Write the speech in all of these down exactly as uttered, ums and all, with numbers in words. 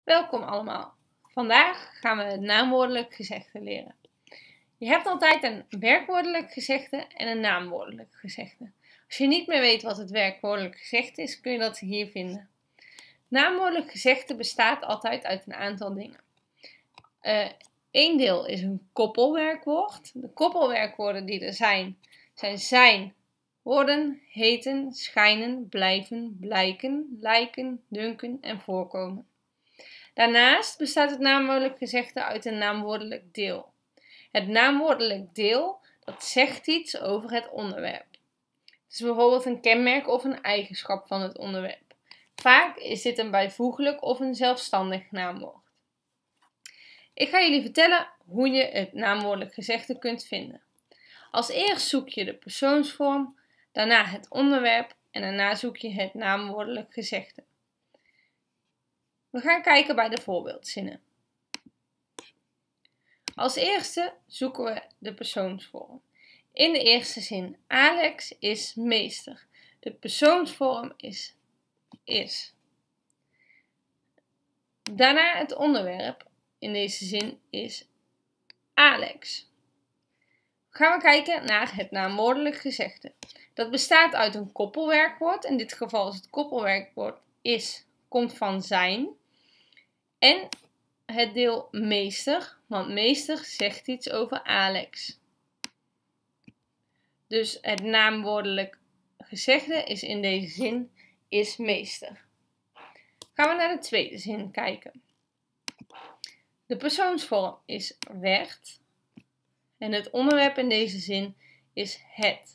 Welkom allemaal. Vandaag gaan we het naamwoordelijk gezegde leren. Je hebt altijd een werkwoordelijk gezegde en een naamwoordelijk gezegde. Als je niet meer weet wat het werkwoordelijk gezegde is, kun je dat hier vinden. Naamwoordelijk gezegde bestaat altijd uit een aantal dingen. Eén uh, deel is een koppelwerkwoord. De koppelwerkwoorden die er zijn, zijn zijn, worden, heten, schijnen, blijven, blijken, lijken, dunken en voorkomen. Daarnaast bestaat het naamwoordelijk gezegde uit een naamwoordelijk deel. Het naamwoordelijk deel dat zegt iets over het onderwerp. Het is bijvoorbeeld een kenmerk of een eigenschap van het onderwerp. Vaak is dit een bijvoeglijk of een zelfstandig naamwoord. Ik ga jullie vertellen hoe je het naamwoordelijk gezegde kunt vinden. Als eerst zoek je de persoonsvorm, daarna het onderwerp en daarna zoek je het naamwoordelijk gezegde. We gaan kijken bij de voorbeeldzinnen. Als eerste zoeken we de persoonsvorm. In de eerste zin, Alex is meester. De persoonsvorm is is. Daarna het onderwerp. In deze zin is Alex. Gaan we kijken naar het naamwoordelijk gezegde. Dat bestaat uit een koppelwerkwoord. In dit geval is het koppelwerkwoord is, komt van zijn. En het deel meester, want meester zegt iets over Alex. Dus het naamwoordelijk gezegde is in deze zin is meester. Gaan we naar de tweede zin kijken. De persoonsvorm is werd en het onderwerp in deze zin is het.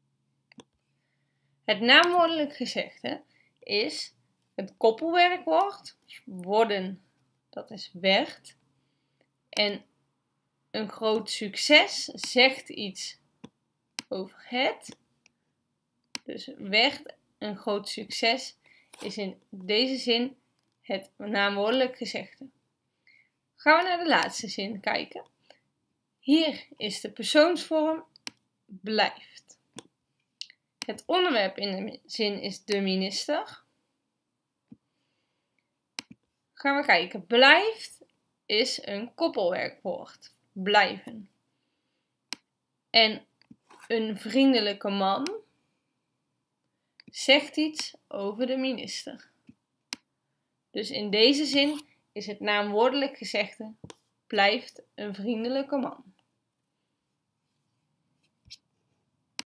Het naamwoordelijk gezegde is het koppelwerkwoord worden, dat is werd. En een groot succes zegt iets over het. Dus werd, een groot succes, is in deze zin het naamwoordelijk gezegde. Gaan we naar de laatste zin kijken. Hier is de persoonsvorm blijft. Het onderwerp in de zin is de minister. Gaan we kijken. Blijft is een koppelwerkwoord. Blijven. En een vriendelijke man zegt iets over de minister. Dus in deze zin is het naamwoordelijk gezegde blijft een vriendelijke man.